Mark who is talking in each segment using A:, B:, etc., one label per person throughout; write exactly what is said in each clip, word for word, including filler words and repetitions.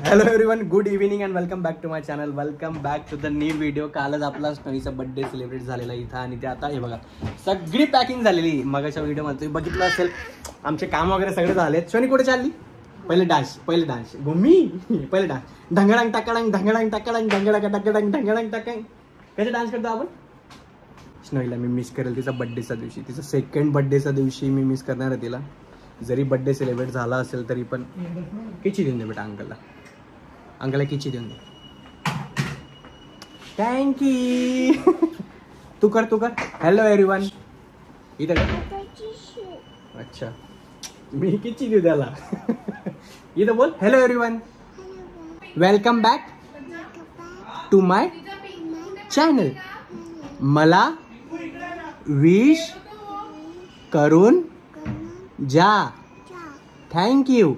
A: Hello everyone, good evening and welcome back to my channel. Welcome back to the new video. कालच आपला स्नोईचा birthday celebrate झालेला इथं आणि ते आता हे बघा सगळी पॅकिंग झालेली. मगाच्या व्हिडिओमध्ये तुम्ही बघितलं असेल आमचे काम वगैरे सगळे झाले. शोनी कुठे चालली? पहिले डान्स पहिले डान्स गुम्मी पहिले डान्स ढंगडांग टाकाडांग ढंगडांग टाकाडांग ढंगडांग टाकाडांग ढंगडांग टाकांग. कसे डान्स करतो आपण? स्नोईला मी मिस करेल तिचा बर्थडेच्या दिवशी. तिचा सेकंड बर्थडेच्या दिवशी मी मिस करणार आहे तिला. जरी बर्थडे सेलिब्रेट झाला असेल तरी पण किची देऊन दे बेटा अंकलला. अंकलला किची देऊन दे. थँक्यू. तू कर तू कर. Hello everyone. इथं कर. अच्छा मी किची देऊ त्याला. इथं बोल. Hello everyone, welcome back to my channel. मला विश करून जा. Thank you.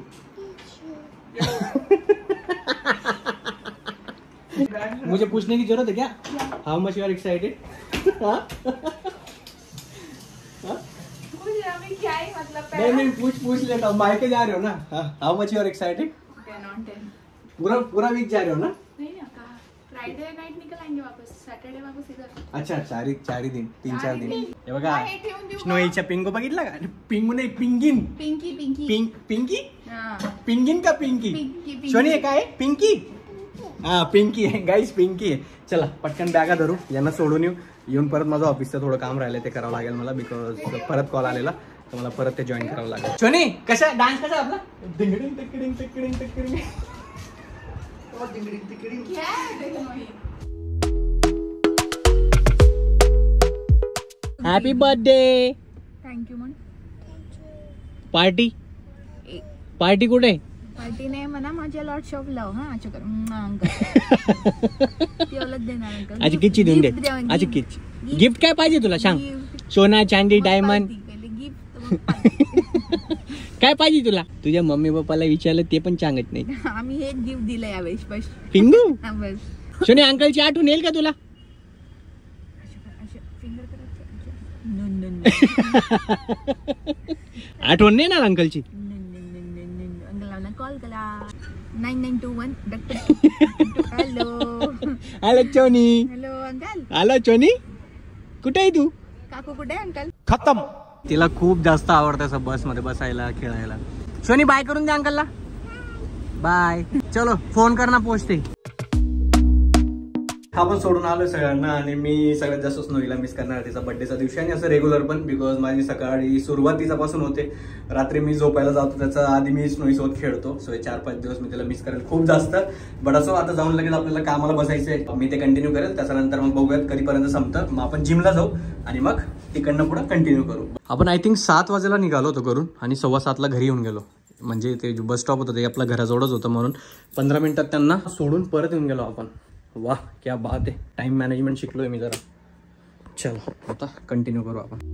A: मुझे पूछने की जरूरत है क्या? How much you are excited? नहीं नहीं पूछ पूछ लेता हूँ. मायके जा रहे हो ना? How much you are excited? पूरा पूरा वीक जा रहे हो ना?
B: फ्राइडे नाइट निकल आएंगे वापस. सैटरडे वापस इधर.
A: अच्छा चार चार दिन तीन चार दिन. हे बघा स्नोईच्या पिंगो बघितला का? पिंगू नाही penguin.
B: Pinky Pinky
A: pink Pinky penguin का पिंकी? शोनी आहे काय? पिंकी. हा पिंकी आहे गाईस, पिंकी आहे. चला पटकन बॅगा धरू, यांना सोडून येऊ. येऊन परत माझं ऑफिसचं थोडं काम राहिलं ते करावं लागेल मला, बिकॉज परत कॉल आलेला तर मला परत ते जॉईन करावं लागेल. शोनी कशा डान्स कसा आपला? डिंगडिंग टिकडिंग टिकडिंग टिकडिंग. Happy birthday.
B: थँक्यू. मग
A: पार्टी पार्टी कुठे?
B: पार्टी नाही म्हणा, माझ्या लॉट्स ऑफ लव. हा चकर अंकल देणार अंकल.
A: आज किची देऊन दे. आज किच गिफ्ट काय पाहिजे तुला सांग? सोना चांदी डायमंड काय पाहिजे तुला? तुझ्या मम्मी पप्पाला विचारलं ते पण सांगत नाही.
B: आम्ही हेच गिफ्ट दिलं यावेळेस बस.
A: पिंगू
B: बस.
A: सोनी अंकलची आठवण येईल का तुला? आठवण नाही ना अंकलची?
B: अंकल कॉल करा. Nine nine two one. Hello
A: hello चोनी.
B: Hello uncle.
A: हॅलो चोनी कुठे आहे तू?
B: काकू कुठे आहे अंकल?
A: खतम. तिला खूप जास्त आवडतं असं बस मध्ये बसायला खेळायला. सोनी बाय करून द्या अंकलला. बाय. चलो फोन करना पोहोचते. आपण सोडून आलो सगळ्यांना आणि मी सगळ्यात जास्त स्नोईला मिस करणार तिचा बर्थडेचा दिवशी आणि असं रेग्युलर पण, बिकॉज माझी सकाळी सुरुवात तिच्यापासून होते. रात्री मी झोपायला जातो त्याचा आधी मी स्नोईसोबत खेळतो. सो चार पाच दिवस मी तिला मिस करेल खूप जास्त. बट असो आता जाऊन लगेच आपल्याला कामाला बसायचंय. मी ते कंटिन्यू करेल. त्याच्यानंतर मग बघूयात कधीपर्यंत संपतं. मग आपण जिमला जाऊ आणि मग तिकडनं पुढे कंटिन्यू करू. आपण आय थिंक सात वाजेला निघालो होतो घरून आणि सव्वा सातला घरी येऊन गेलो. म्हणजे ते बस स्टॉप होतं ते आपल्या घराजवळच होतं म्हणून पंधरा मिनिटात त्यांना सोडून परत येऊन गेलो आपण. वाह क्या बात आहे. टाइम मॅनेजमेंट शिकलोय मी जरा. चलो आता कंटिन्यू करू आपण.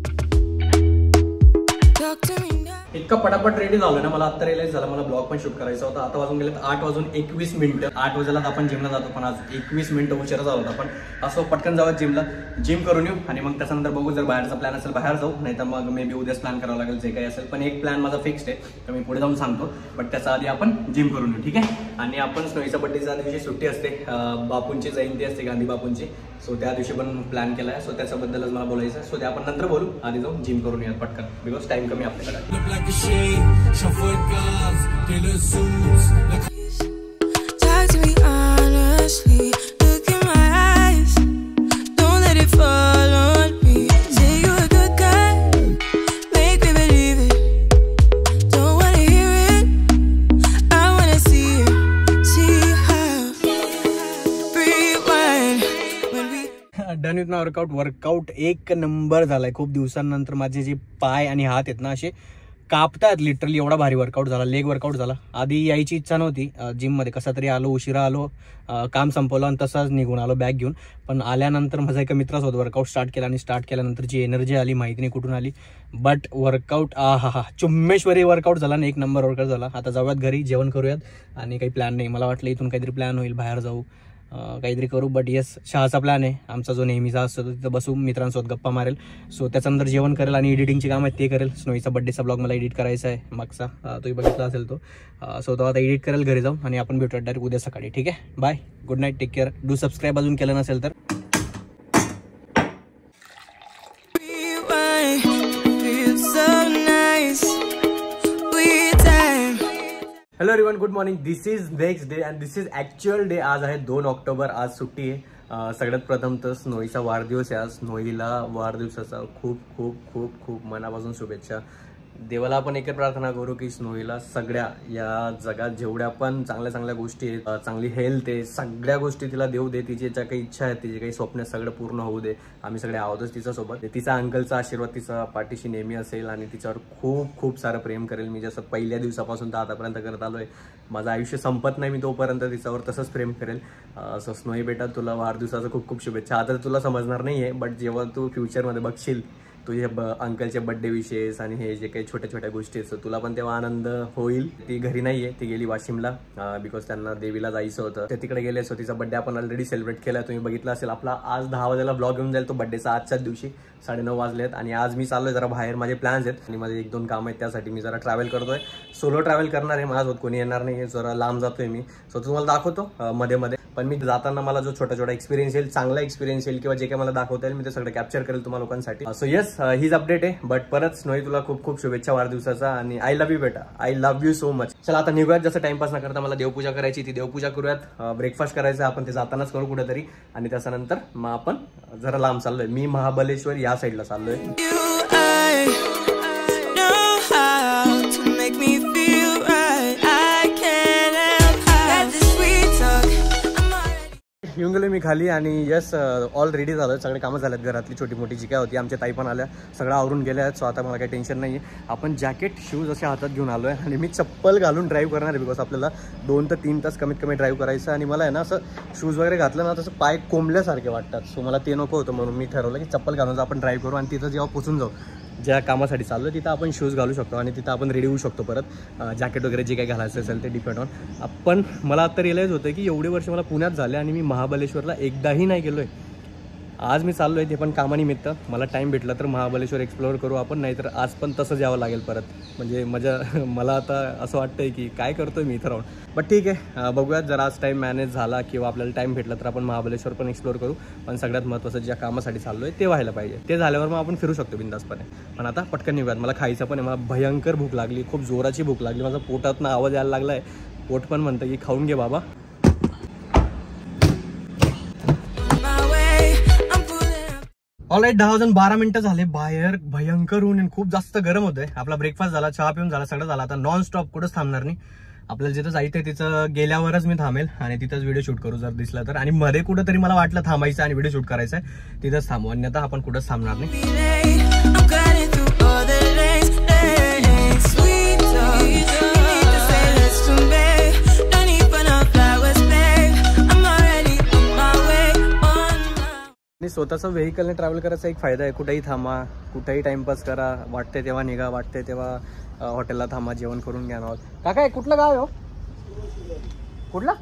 A: इतका पटापट रेडी झालो ना, मला आता रिअलाइज झालं मला ब्लॉग पण शूट करायचा होता. आता वाजून गेले आठ वाजून एकवीस मिनिटं. आठ वाजेला आपण जिमला जातो पण आज एकवीस मिनिटं उशिरा झाला होता. पण असं पटकन जावं जिमला, जिम करून येऊ आणि मग त्याच्यानंतर बघू. जर बाहेरचा प्लॅन असेल बाहेर जाऊ, नाही तर मग मे बी उद्याच प्लॅन करावं लागेल जे काही असेल. पण एक प्लॅन माझा फिक्स्ड आहे तर मी पुढे जाऊन सांगतो. बट त्याचा आधी आपण जिम करून येऊ, ठीक आहे? आणि आपण स्नोईचा बर्थडेच्या दिवशी सुट्टी असते, बापूंची जयंती असते गांधी बापूंची. सो त्या दिवशी पण प्लॅन केला आहे. सो त्याच्याबद्दलच मला बोलायचं. सो ते आपण नंतर बोलू. आधी जाऊन जिम करून येऊयात पटकन, बिकॉज टाइम कमी आपल्याकडे.
C: Shuffled cars, tailor suits. Talk to me honestly. Look in my eyes. Don't let it fall on me. Say you're a good guy. Make me believe it. Don't wanna hear it. I wanna see it. See how. Rewind when we.
A: Done with my workout. Workout एक number झालाय. खूप दिवसांनंतर माझे जे पाय आणि हात आहेत ना असे कापतात लिटरली. एवढा भारी वर्कआउट झाला. लेग वर्कआउट झाला. आधी यायची इच्छा नव्हती जिममध्ये. कसा तरी आलो, उशिरा आलो, काम संपवलं आणि तसाच निघून आलो बॅग घेऊन. पण आल्यानंतर माझा एका मित्रासोबत वर्कआउट स्टार्ट केला आणि स्टार्ट केल्यानंतर जी एनर्जी आली माहिती नाही कुठून आली. बट वर्कआउट आ हा हा चुम्मेश्वरी वर्कआउट झाला ना, एक नंबर वर्कआउट झाला. आता जाऊयात घरी, जेवण करूयात आणि काही प्लॅन नाही. मला वाटलं इथून काहीतरी प्लॅन होईल, बाहेर जाऊ काहीतरी करू. बट येस, चहाचा प्लॅन आहे आमचा जो नेहमीचा असतो, तिथं बसू, मित्रांसोबत गप्पा मारेल. सो त्याच्यानंतर जेवण करेल आणि एडिटिंगची काम आहे ते करेल. स्नोईचा बड्डेचा ब्लॉग मला एडिट करायचा आहे मागचा, तोही बघितला असेल तो. सो तो आता एडिट करेल घरी जाऊन आणि आपण भेटूया डायरेक्ट उद्या सकाळी. ठीक आहे, bye, good night, take care. Do subscribe अजून केलं नसेल तर. Hello everyone, good morning. This is next day and this is actual day. आज आहे दोन ऑक्टोबर, आज सुट्टी आहे. सगळ्यात प्रथम तर स्नोईचा वाढदिवस आहे आज. स्नोईला वाढदिवसाचा खूप खूप खूप खूप मनापासून शुभेच्छा. देवाला आपण एक प्रार्थना करू की स्नोईला सगळ्या या जगात जेवढ्या पण चांगल्या चांगल्या गोष्टी आहेत, चांगली हेल्थ आहे, सगळ्या गोष्टी तिला देऊ दे. तिची ज्या काही इच्छा आहेत, तिचे काही स्वप्न सगळं पूर्ण होऊ दे. आम्ही सगळे आहोतच तिच्यासोबत. तिचा अंकलचा आशीर्वाद तिचा पाठीशी नेहमी असेल आणि तिच्यावर खूप खूप सारं प्रेम करेल. मी जसं पहिल्या दिवसापासून तर आतापर्यंत करत आलोय. माझं आयुष्य संपत नाही मी तोपर्यंत तिच्यावर तसंच प्रेम करेल. सो स्नोई बेटा, तुला वाढदिवसाचं खूप खूप शुभेच्छा. आता तुला समजणार नाही आहे, बट जेव्हा तू फ्युचरमध्ये बघशील तुझे ब अंकलचे बड्डे विशेष आणि हे जे काही छोट्या छोट्या गोष्टी आहेत, तुला पण तेव्हा आनंद होईल. ती घरी नाही आहे, ती गेली वाशिमला बिकॉज त्यांना देवीला जायचं होतं. ते तिकडे गेले. सो तिचा बड्डे आपण ऑलरेडी सेलिब्रेट केला, तुम्ही बघितला असेल. आपला आज दहा वाजेला ब्लॉग घेऊन जाईल तो बड्डेचा. आजच्याच दिवशी साडेनऊ वाजले आहेत आणि आज मी चाललोय जरा बाहेर. माझे प्लॅन्स आहेत आणि माझे एक दोन काम आहेत, त्यासाठी मी जरा ट्रॅव्हल करतोय. सोलो ट्रॅव्हल करणार आहे, माझ्यासोबत कोणी येणार नाही आहे. जरा लांब जातोय मी. सो तुम्हाला दाखवतो मध्ये मध्ये. पण मी जाताना मला जो छोटा छोटा एक्सपिरियन्स येईल, चांगला एक्सपिरियन्स येईल किंवा जे काही मला दाखवता येईल, मी ते सगळं कॅप्चर करेल तुम्हाला लोकांसाठी. सो येस, हीच अपडेट आहे. बट परत स्नोई, तुला खूप खूप शुभेच्छा वाढदिवसाचा आणि आय लव्ह यू बेटा, I love you so much. चला आता निघूयात. जसं टाइमपास न करता मला देवपूजा करायची, ती देवपूजा करूयात. ब्रेकफास्ट करायचा आपण, ते जातानाच करू कुठेतरी. आणि त्याच्यानंतर मग आपण जरा लांब चाललोय. मी महाबलेश्वर या साईडला चाललोय. येऊन गेलो मी खाली आणि यस, ऑल रेडी झालं. सगळे कामं झालेत घरातली छोटी मोठी जी काय होती. आमच्या ताई पण आल्या, सगळं आवरून गेल्या आहेत. सो आता मला काही टेन्शन नाही आहे. आपण जॅकेट शूज असे हातात घेऊन आलो आहे आणि मी चप्पल घालून ड्राईव्ह करणार आहे बिकॉज आपल्याला दोन ते तीन तास कमीत कमी ड्राईव्ह करायचं. आणि मला आहे ना असं शूज वगैरे घातलं ना तसं पाय कोंबल्यासारखे वाटतात. सो मला ते नको होतं, म्हणून मी ठरवलं की चप्पल घालून आपण ड्राईव्ह करू आणि तिथं जेव्हा पोचून जाऊ ज्या कामासाठी चाललो तिथं आपण शूज घालू शकतो आणि तिथं आपण रेडी होऊ शकतो. परत जॅकेट वगैरे जे काही घालायचं असेल ते डिपेंड ऑन. आपण मला आता रिअलाईज होतं की एवढे वर्ष मला पुण्यात झाले आणि मी महाबलेश्वरला एकदाही नाही गेलो आहे. आज मी चाललो आहे ते पण कामानिमित्त. मला टाईम भेटला तर महाबलेश्वर एक्सप्लोअर करू आपण, नाहीतर आज पण तसंच यावं लागेल परत. म्हणजे मजा मला आता असं वाटतंय की काय करतोय मी इथं राहून. बट ठीक आहे, बघूयात. जर आज टाईम मॅनेज झाला किंवा आपल्याला टाईम भेटला तर आपण महाबलेश्वर पण एक्सप्लोअर करू. पण सगळ्यात महत्त्वाचं ज्या कामासाठी चाललो आहे ते व्हायला पाहिजे. ते झाल्यावर मग आपण फिरू शकतो बिंदासपणे. पण आता पटकन निघूयात. मला खायचं पण आहे. मला भयंकर भूक लागली, खूप जोराची भूक लागली. माझा पोटातनं आवाज यायला लागला आहे. पोट पण म्हणतं की खाऊन घे बाबा. ऑलराईट, दहा वाजून बारा मिनिटं झाले. बाहेर भयंकर ऊन, खूप जास्त गरम होतंय. आपला ब्रेकफास्ट झाला, चहा पिऊन झाला, सगळं झालं. आता नॉन स्टॉप कुठंच थांबणार नाही. आपल्याला जिथं जायचंय तिथं गेल्यावरच मी थांबेल आणि तिथंच व्हिडिओ शूट करू जर दिसला तर. आणि मध्ये कुठं तरी मला वाटलं थांबायचं आणि व्हिडिओ शूट करायचा आहे, तिथंच थांबू. अन्यथा आपण कुठंच थांबणार नाही. आणि स्वतःचं व्हेकलने ट्रॅव्हल करायचा एक फायदा आहे. कुठेही थांबा, कुठेही टाइमपास करा, वाटते तेव्हा निघा, वाटते तेव्हा हॉटेलला थांबा, जेवण करून घ्या. नाव काका कुठलं गाव हो? कुठला?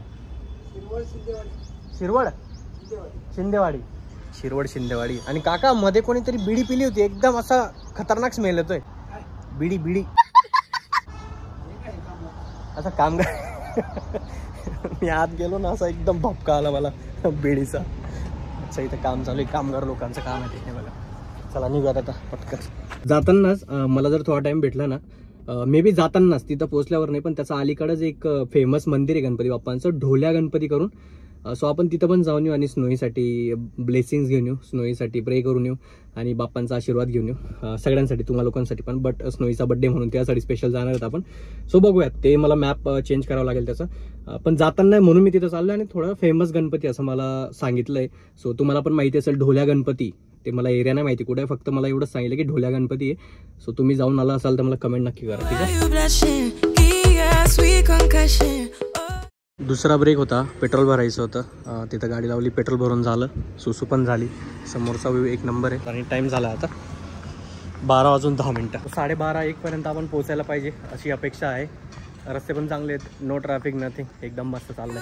A: शिरवड शिंदेवाडी. शिरवड शिंदेवाडी. आणि काका मध्ये कोणीतरी बिडी पिली होती, एकदम असा खतरनाक स्मेल येतोय. बिडी बिडी असं काम कर. मी आत गेलो ना, असा एकदम भपका आला मला बिडीचा. अच्छा, इथं काम चालू आहे, कामगार लोकांचं काम आहे ते बघा. चला निघूयात आता पटकन. जातानाच मला जर थोडा टाइम भेटला ना, मे बी जातानाच, तिथं पोहोचल्यावर नाही, पण त्याचा अलीकडंच एक फेमस मंदिर आहे गणपती बाप्पांचं, ढोल्या गणपती करून. सो आपण तिथं पण जाऊन येऊ आणि स्नोईसाठी ब्लेसिंग्स घेऊन येऊ, स्नोईसाठी प्रे करून येऊ आणि बाप्पांचा आशीर्वाद घेऊन येऊ सगळ्यांसाठी, तुम्हा लोकांसाठी पण. बट स्नोईचा बड्डे म्हणून त्यासाठी स्पेशल जाणार आहेत आपण. सो बघूयात, ते मला मॅप चेंज करावं लागेल त्याचा. पण जाताना म्हणून मी तिथं चाललो आणि थोडं फेमस गणपती असं मला सांगितलंय. सो तुम्हाला पण माहिती असेल ढोल्या गणपती, ते मला एरिया नाही माहिती कुठे, फक्त मला एवढंच सांगितलं की ढोल्या गणपती आहे. सो तुम्ही जाऊन आला असाल तर मला कमेंट नक्की करा, ठीक आहे. दुसरा ब्रेक होता, पेट्रोल भरायचं होतं. तिथं गाडी लावली, पेट्रोल भरून झालं, सुसू पण झाली. समोरचा व्ह्यू एक नंबर आहे. आणि टाईम झाला आता बारा वाजून दहा मिनटं. साडेबारा एक पर्यंत आपण पोहोचायला पाहिजे अशी अपेक्षा आहे. रस्ते पण चांगले आहेत, नो ट्रॅफिक नथिंग, एकदम मस्त चाललंय.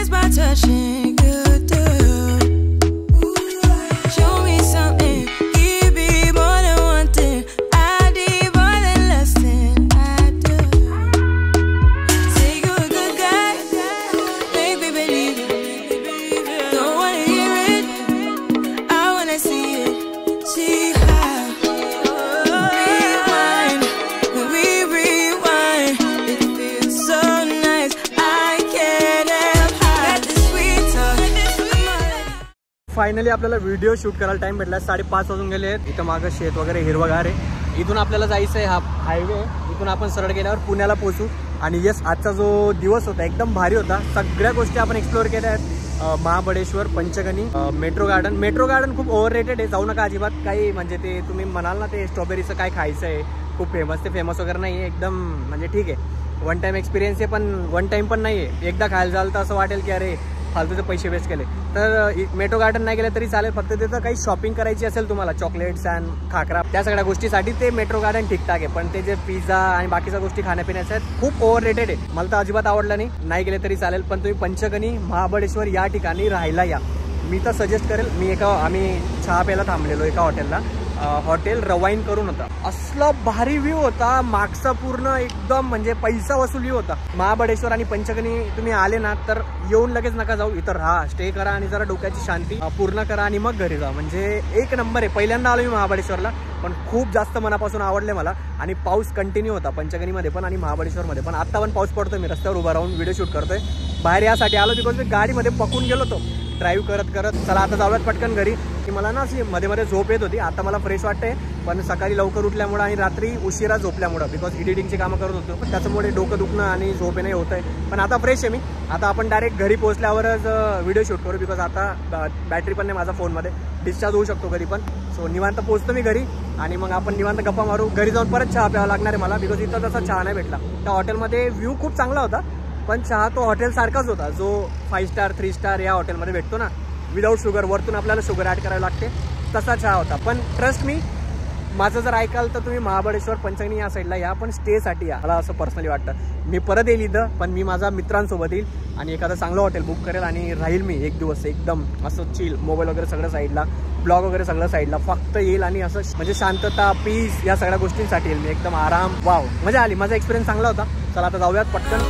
A: फायनली आपल्याला व्हिडिओ शूट करायला टाइम भेटला. साडेपाच वाजून गेले आहेत. इथं मागं शेत वगैरे हिरवगार आहे. इथून आपल्याला जायचं आहे, हा हायवे. इथून आपण सरळ गेल्यावर पुण्याला पोहोचू. आणि यस, आजचा जो दिवस होता एकदम भारी होता. सगळ्या गोष्टी आपण एक्सप्लोअर केल्या आहेत. Mahabaleshwar, Panchgani, metro garden. Metro garden खूप ओव्हर रेटेड आहे, जाऊ नका अजिबात. काही म्हणजे ते तुम्ही म्हणाल ना ते स्ट्रॉबेरीचं काय खायचं आहे खूप फेमस, ते फेमस वगैरे नाही आहे एकदम. म्हणजे ठीक आहे, वन टाइम एक्सपिरियन्स आहे, पण वन टाइम पण नाही आहे. एकदा खायला जाल तर असं वाटेल की अरे फालतूचे पैसे वेस्ट केले. तर मेट्रो गार्डन नाही गेले तरी चालेल, फक्त तिथं काही शॉपिंग करायची असेल तुम्हाला, चॉकलेट्स अँड खाकरा, त्या सगळ्या गोष्टीसाठी ते मेट्रो गार्डन ठीकठाक आहे. पण ते जे पिझ्झा आणि बाकीच्या गोष्टी खाण्यापिण्याच्या आहेत खूप ओव्हर रेटेड आहे. मला तर अजिबात आवडलं नाही. नाही गेले तरी चालेल, पण तुम्ही पंचगनी, महाबळेश्वर या ठिकाणी राहायला या. मी तर सजेस्ट करेल. मी एका आम्ही चहा प्यायला थांबलेलो एका हॉटेलला, हॉटेल रवाईन करून होता. असला भारी व्ह्यू होता मागचा, पूर्ण एकदम म्हणजे पैसा वसूल व्ह्यू होता. महाबळेश्वर आणि पंचगनी तुम्ही आले ना तर येऊन लगेच नका जाऊ, इथं राहा, स्टे करा आणि जरा डोक्याची शांती पूर्ण करा आणि मग घरी जा. म्हणजे एक नंबर आहे. पहिल्यांदा आलो मी महाबळेश्वरला, पण खूप जास्त मनापासून आवडले मला. आणि पाऊस कंटिन्यू होता पंचगनीमध्ये पण आणि महाबळेश्वरमध्ये पण. आता पण पाऊस पडतोय, मी रस्त्यावर उभा राहून व्हिडिओ शूट करतोय. बाहेर यासाठी आलो बिकॉज मी गाडीमध्ये पकून गेलो होतो ड्राईव्ह करत करत. चला आता जाऊयात पटकन घरी, की मला ना अशी मध्ये मध्ये झोप येत होती. आता मला फ्रेश वाटते, पण सकाळी लवकर उठल्यामुळं आणि रात्री उशिरा झोपल्यामुळं, बिकॉज एडिटिंगची कामं करत होतो, पण त्याच्यामुळे डोकं दुखणं आणि झोप येणं होत आहे. पण आता फ्रेश आहे मी. आता आपण डायरेक्ट घरी पोहोचल्यावरच व्हिडिओ शूट करू, बिकॉज आता बॅटरी पण नाही माझा फोनमध्ये, डिस्चार्ज होऊ शकतो कधी पण. सो निवांत पोहोचतो मी घरी आणि मग आपण निवांत गप्पा मारू. घरी जाऊन परत चहा प्यावा लागणार आहे मला, बिकॉज इथं तसा चहा नाही भेटला. त्या हॉटेलमध्ये व्ह्यू खूप चांगला होता, पण चहा तो हॉटेल सारखाच होता जो फाईव्ह स्टार थ्री स्टार या हॉटेलमध्ये भेटतो ना, विदाऊट शुगर. वरतून आपल्याला शुगर ॲड करायला लागते, तसा चहा होता. पण ट्रस्ट मी, माझं जर ऐकाल तर तुम्ही महाबळेश्वर, पंचगनी या साईडला या, पण स्टेसाठी या, मला असं पर्सनली वाटतं. मी परत येईल इथं, पण मी माझ्या मित्रांसोबत येईल आणि एखादं चांगलं हॉटेल बुक करेल आणि राहील मी एक दिवस एकदम असं चिल. मोबाईल वगैरे सगळं साईडला, ब्लॉग वगैरे सगळं साईडला, फक्त येईल आणि असं म्हणजे शांतता, पीस या सगळ्या गोष्टींसाठी येईल मी. एकदम आराम, वाव, मजा आली. माझा एक्सपिरियन्स चांगला होता. चला आता जाऊयात पटकन.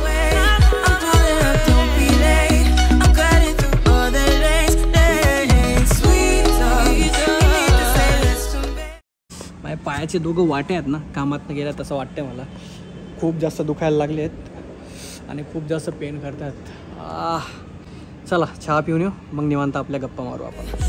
A: माझ्या पायाचे दोघं वाटे आहेत ना, कामातनं गेल्या तसं वाटतंय मला. खूप जास्त दुखायला लागले आहेत आणि खूप जास्त पेन करतात. आह, चला चहा पिऊन येऊ, मग निवांत आपल्या गप्पा मारू आपण.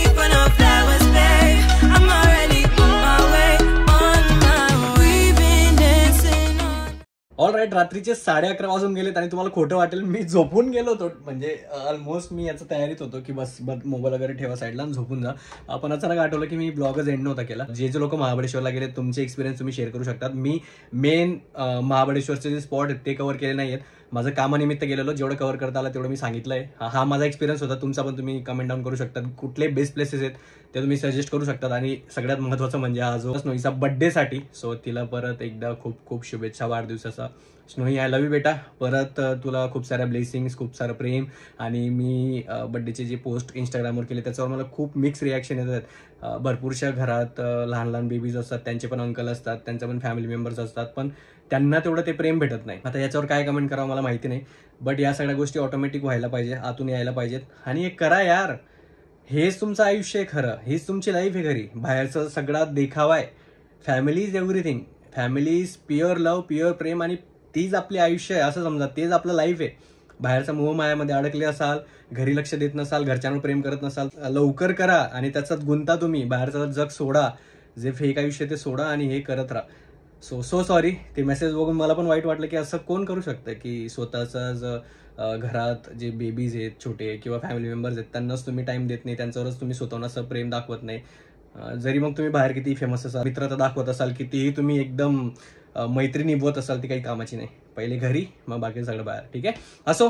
A: ऑल राईट, रात्रीचे साडे अकरा वाजून गेलेत आणि तुम्हाला खोटं वाटेल, मी झोपून गेलो होतो. म्हणजे ऑलमोस्ट मी याचं तयारीत होतो की बस बस मोबाईल वगैरे ठेवा साईडला आणि झोपून जा. पण अचानक आठवलं की मी ब्लॉगच एंड नव्हता केला. जे जे लोक महाबळेश्वरला गेले तुमचे एक्सपिरियन्स तुम्ही शेअर करू शकतात. मी मेन महाबळेश्वरचे जे स्पॉट आहेत ते कव्हर केले नाही आहेत. माझं कामानिमित्त गेलेलो, जेवढं कव्हर करता आलं तेवढं मी सांगितलं आहे. हा हा माझा एक्सपिरियन्स होता. तुमचा पण तुम्ही कमेंट डाऊन करू शकतात. कुठले बेस्ट प्लेसेस आहेत ते तुम्ही सजेस्ट करू शकतात. आणि सगळ्यात महत्त्वाचं म्हणजे हा जो स्नोईचा बड्डेसाठी, सो तिला परत एकदा खूप खूप शुभेच्छा वाढदिवसाचा. स्नोई, आय लव्ह यू बेटा. परत तुला खूप साऱ्या ब्लेसिंग्स, खूप सारं प्रेम. आणि मी बड्डेचे जे पोस्ट इंस्टाग्रामवर केले त्याच्यावर मला खूप मिक्स रिॲक्शन येतात. भरपूरशा घरात लहान लहान बेबीज असतात, त्यांचे पण अंकल असतात, त्यांचे पण फॅमिली मेंबर्स असतात, पण त्यांना तेवढं ते प्रेम भेटत नाही. आता याच्यावर काय कमेंट करावं मला माहिती नाही, बट या सगळ्या गोष्टी ऑटोमॅटिक व्हायला पाहिजे, आतून यायला पाहिजेत. आणि एक करा यार, हेच तुमचं आयुष्य आहे खरं, हीच तुमची लाईफ आहे. घरी बाहेरचं सगळा देखावा आहे. Family is everything. Family is pure love, pure प्रेम, आणि तीच आपली आयुष्य आहे असं समजा. तेच आपलं लाईफ आहे. बाहेरच्या मोहमायामध्ये अडकले असाल, घरी लक्ष देत नसाल, घरच्यांवर प्रेम करत नसाल, लवकर करा आणि त्याच्यात गुंता तुम्ही. बाहेरचं जग सोडा, जे फेक आयुष्य ते सोडा आणि हे करत राहा. सो सो सॉरी, ते मेसेज बघून मला पण वाईट वाटलं की असं कोण करू शकतं की स्वतःचं घरात जे बेबीज आहेत छोटे किंवा फॅमिली मेंबर्स आहेत त्यांनाच तुम्ही टाइम देत नाही, त्यांच्यावरच तुम्ही स्वतःहून असं प्रेम दाखवत नाही. जरी मग तुम्ही बाहेर किती फेमस असाल, मित्रता दाखवत असाल, कितीही तुम्ही एकदम मैत्री निभवत असाल, ती काही कामाची नाही. पहिले घरी, मग बाकी सगळं बाहेर. ठीक आहे. असो,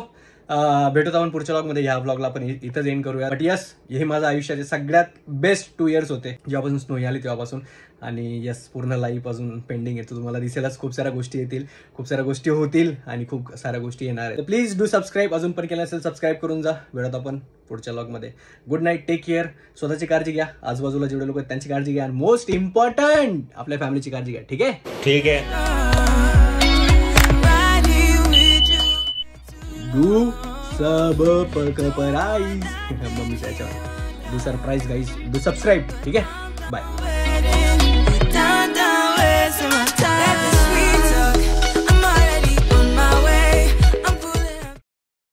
A: भेटत आपण पुढच्या ब्लॉग मध्ये. ह्या ब्लॉगला आपण इथंच एंड करूया. बट यस, हे माझ्या आयुष्याचे सगळ्यात बेस्ट टू इयर्स होते जेव्हापासून स्नोई आली तेव्हापासून. आणि यस, पूर्ण लाईफ अजून पेंडिंग आहे. तुम्हाला दिसेलच, खूप साऱ्या गोष्टी येतील, खूप साऱ्या गोष्टी होतील आणि खूप साऱ्या गोष्टी येणार आहेत. Please do subscribe. अजून पण केलं असेल सबस्क्राईब करून जा. भेटत आपण पुढच्या ब्लॉग मध्ये. Good night, take care. स्वतःची काळजी घ्या, आजूबाजूला जेवढे लोक आहेत त्यांची काळजी घ्या, आणि मोस्ट इम्पॉर्टंट आपल्या फॅमिलीची काळजी घ्या. ठीक आहे
D: ठीक आहे.
A: डू सब सरप्राइज मम्मीच्या याच्यावर. Do surprise guys, do subscribe. ठीक आहे, बाय.